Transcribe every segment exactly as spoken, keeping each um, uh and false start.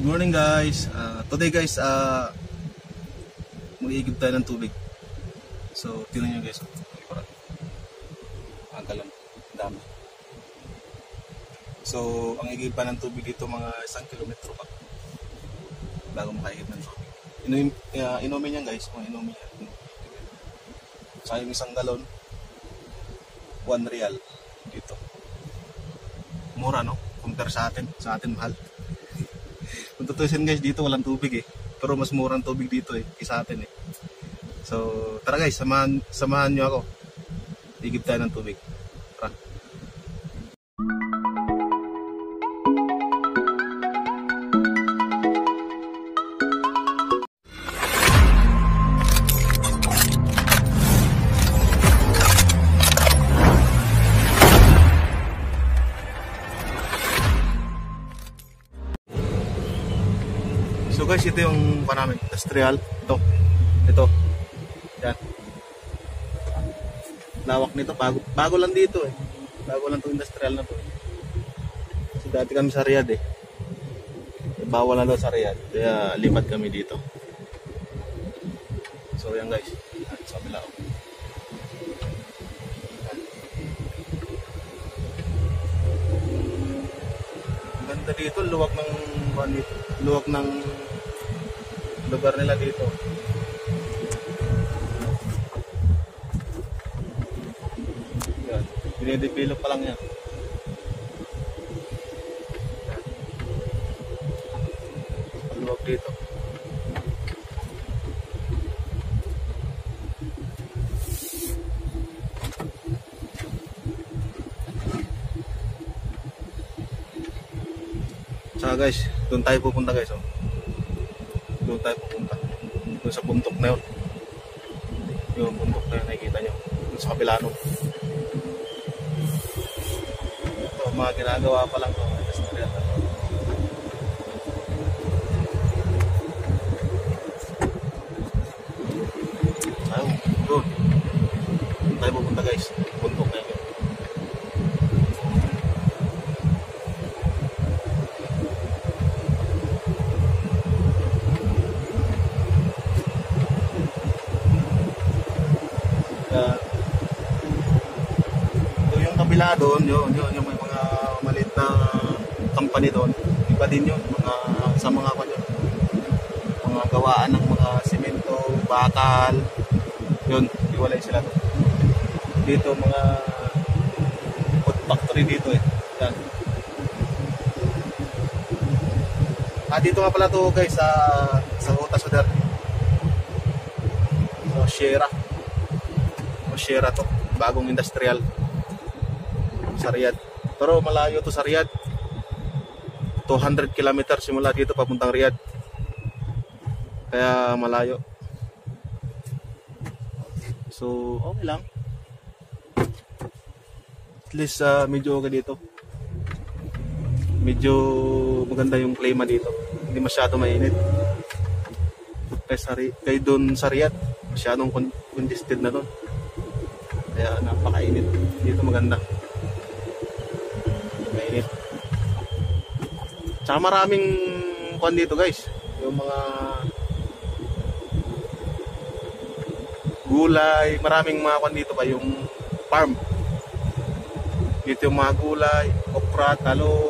morning guys. Uh, today guys, uh, mag-iigib tayo ng tubig. So, tingnan nyo guys. Ang galon. Dami. So, ang igib pa ng tubig dito mga isang kilometro pa. Bago makaigib ng tubig. Inumin, uh, inumin yan guys. Kung inumin yan. Sa yung isang galon, one real dito. Mura no? Compare sa atin. Sa atin mahal. Kung tutusin guys, dito walang tubig eh. Pero mas murang tubig dito eh, isa atin eh. So, tara guys, samahan, samahan nyo ako. Igib tayo ng tubig. Tara. So guys, ito yung panamit, industrial. Ito, ito. Yan. Lawak nito, bago, bago lang dito eh. Bago lang itong industrial na to. Kasi dati kami sa Riyadh eh. Bawal na daw sa Riyadh, kaya lipat kami dito. So yan guys, at sa bilao. Ganda dito, luwag ng dito, luwag ng lugar nila dito. Yan, binidevelop pa lang yan. Yan. Luwag dito. Tsaka guys, doon tayo pupunta guys oh. Doon tayo pupunta. Doon sa bundok na yun. Yung bundok na yun, nakikita nyo. Doon sa kabila no. Ito, mga ginagawa pa lang to. Ayun, doon. Doon tayo pupunta guys. Bundok na yun. Kabila doon, yun, yun, yung may mga maliit na company doon. Iba din yun, mga, sa mga yun, mga gawaan ng mga simento, bakal, yun, iwalay sila doon. Dito, mga food factory dito eh. Yan. Ah, dito nga pala to guys, sa, sa Huta Sudar. So, Sierra. O Sierra to, bagong industrial. Sa Riyadh. Pero malayo to sa Riyadh. two hundred kilometers simula dito papuntang Riyadh. Kaya malayo. So, okay lang. At least uh, medyo okay dito. Medyo maganda yung klima dito. Hindi masyado mainit. Kaya, sa, kaya doon sa Riyadh, masyadong congested na doon. Kaya napakainit. Dito maganda. Mainit. Tsaka maraming kuwan dito guys. Yung mga gulay, maraming mga kuwan dito ba yung farm. Dito yung mga gulay, okra, talong,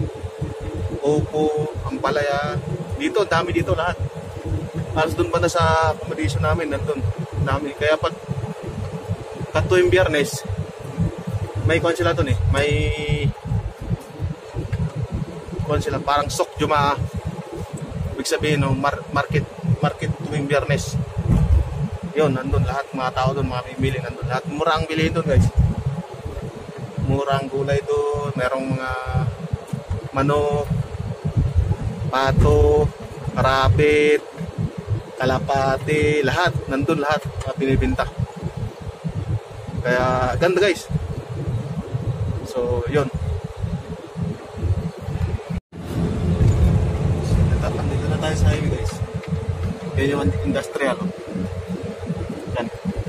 opo, ampalaya. Dito, dami dito lahat. Halos doon pa na sa accommodation namin, nandun. Dami. Kaya pag katuwing Biyernes, may kuwan sila doon eh. May kuwan sila, parang sok Jumaa. Ibig sabihin, no, mar market, market tuwing Biyernes. Yun, nandun lahat, mga tao doon, mga bibili, nandun lahat. Mura ang bilihin doon guys. Mura ang gulay doon, merong mga manok, pato, karapit, kalapati, lahat, nandun lahat, mga binibinta. Kaya, ganda guys. So, yun. Dito na tayo sa highway guys. Yan yung industrial. Yan.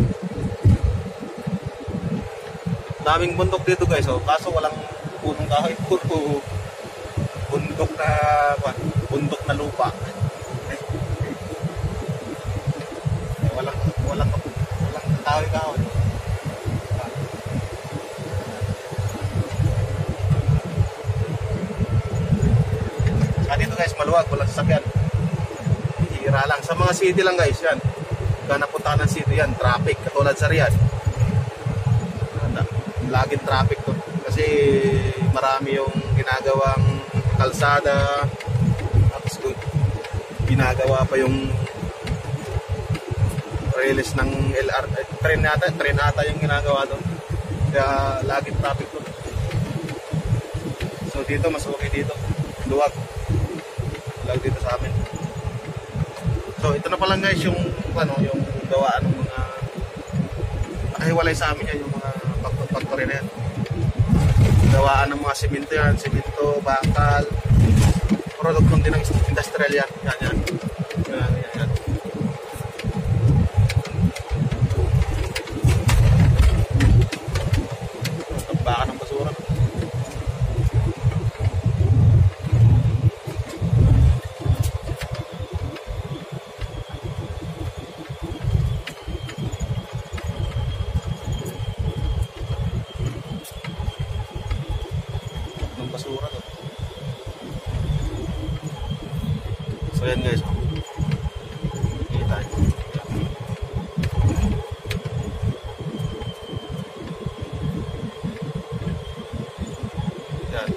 Daming bundok dito guys, oh. Kaso walang punong kahoy, puro bundok na bundok na lupa. Walang, walang, walang kahoy-kahoy. Saka dito guys, maluwag, walang sasakyan. Hira lang. Sa mga city lang guys, yan. Kaya napunta ka ng city yan, traffic. Katulad sa Riyadh. Laging traffic to. Kasi marami yung ginagawang kalsada. Tapos good. Ginagawa pa yung release ng L R. Eh, train ata, train ata yung ginagawa doon. Kaya laging traffic to. So dito, mas okay dito. Luwag. Luwag dito sa amin. So ito na pa lang guys yung ano, yung gawaan ng mga nakahiwalay sa amin yan, yung mga factory na yan. Gawaan ng mga simento yan, simento, bakal, produktong din ng industrial yan. Yan, yan. Yan, yan, yan. Tambakan ng basura. Basura to. So yan guys, kita yan,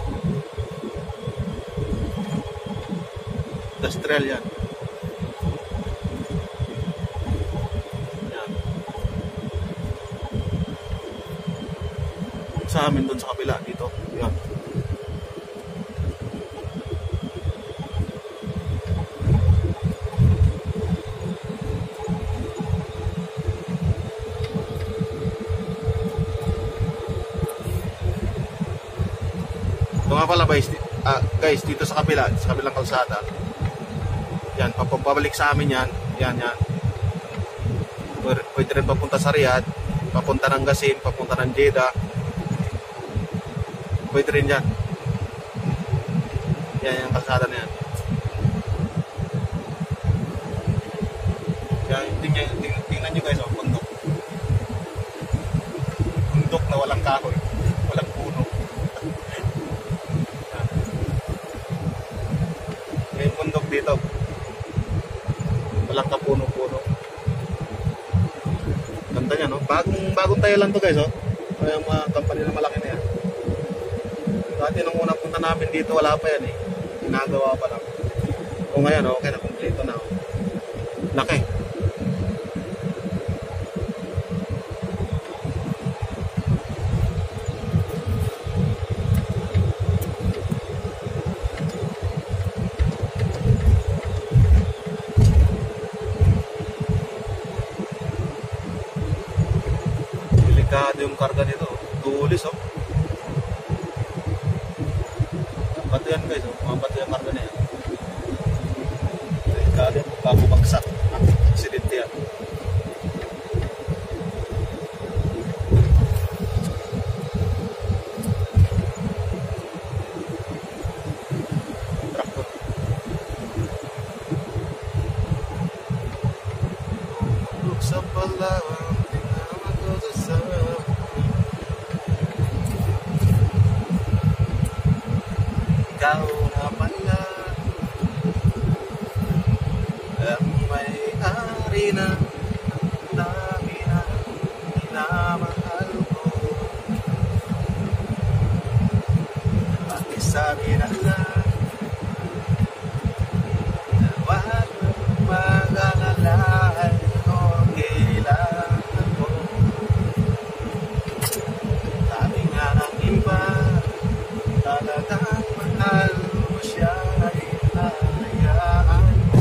industrial yan. Yan sa amin dun sa kabila dito yan. Ito nga pala guys, uh, guys, dito sa kabila, sa kabilang kalsada. Yan, pabalik sa amin yan. Yan, yan. Pwede rin papunta sa Riyadh, papunta ng Qasim, papunta ng Jeddah. Pwede rin yan. Yan, yung kalsada na yan. Yan, tingnan, tingnan, tingnan nyo guys, oh, bundok. Bundok na walang kahoy, walang puno. Yung bundok dito walang kapuno-puno. Ganda niya, no? Bagong, bagong tayo lang to guys, oh. Yung mga company na malaki na yan. Dati nung unang punta namin dito, wala pa yan eh. Ginagawa pa lang. O ngayon, okay na, kompleto na. Laki. Delikado yung karga nito. Tulis, oh. Bato yan guys, oh. Mga bato yung karga na yan. Delikado yan. Babubagsak. Aksidente yan. Traktor. Sa Palawan. Ikaw na pala ang may-ari na dami na minamahal ko. Pakisabi na lang na wag mag-alala, okay lang ako. Sabi nga ng iba, talagang mahal mo siya ay hahayaan mo.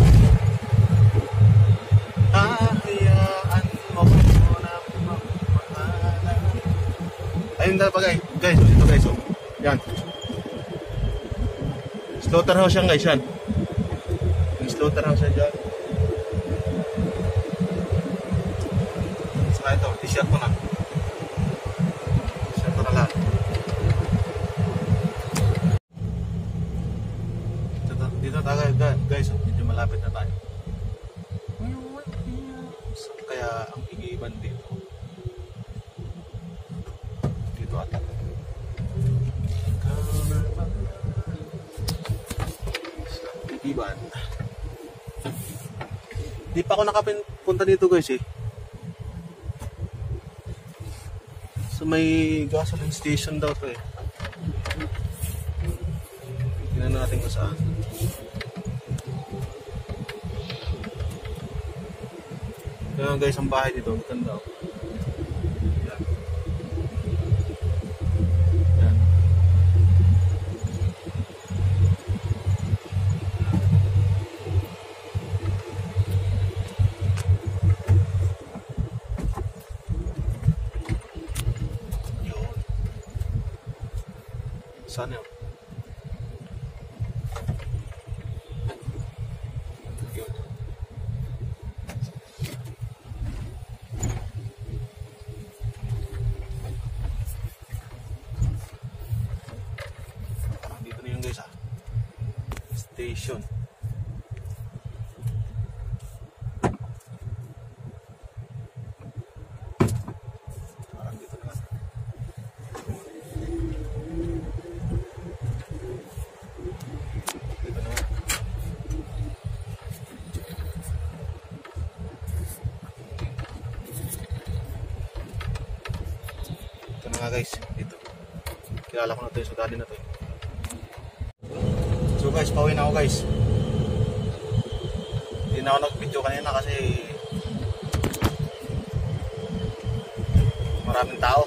Hahayaan mo na magmahalan. Ayun na pa guys, guys, ito guys, oh. Yan. Slaughterhouse yan guys, yan. Yung slaughterhouse yan dyan. Saka ito, t-shirt ko na. T-shirt ko na lahat. Dito tayo guys, medyo malapit na tayo. Kaya ang igiban dito. Dito ata. Igiban. Di pa ako nakapunta dito guys eh. So may gasoline station daw to eh. Tingnan natin kung saan. Kaya guys, ang bahay dito, maganda ako. Yan. Yan. Yun. Saan yun? Station. Parang dito na. Dito na. Ito na nga guys, dito. Kilala ko na ito yung sudali na ito eh. So guys, pauwi na ako guys. Hindi na ako nag-video kanina kasi maraming tao.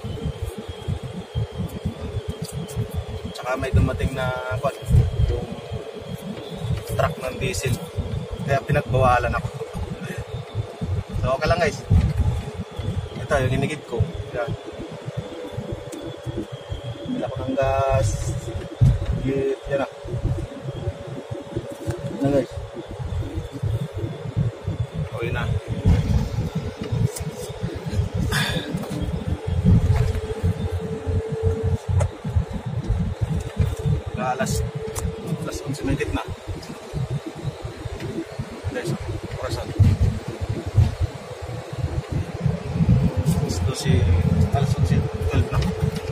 Tsaka may dumating na what, yung truck ng diesel. Kaya pinagbawalan ako. So okay lang guys. Ito yung ginigid ko. Yan. Bila ko ng gas. Yan na. Na guys. Okay na. Alas alas onse minit na. Guys, orasan. Ito si alas onse twelve na.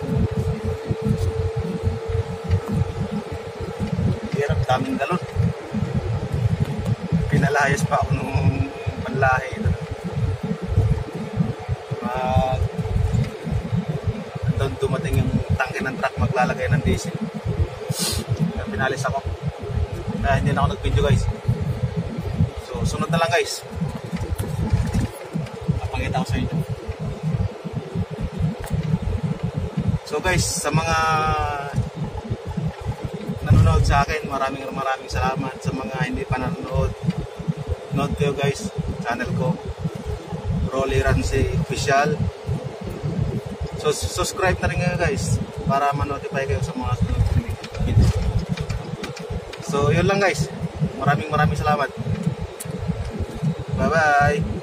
Hirap, daming galon. Pinalayas pa ako nung panlahi. Mag doon dumating yung tangke ng truck maglalagay ng diesel. Kaya pinalis ako. Kaya hindi na ako nag-video guys. So sunod na lang guys. Papakita ko sa inyo. So guys, sa mga nanonood sa akin, maraming maraming salamat. Sa mga hindi pa nanonood, note kayo guys, channel ko Rolly Rancy Official. So subscribe na rin kayo guys para ma-notify kayo sa mga sunod video. So yun lang guys, maraming maraming salamat. Bye bye.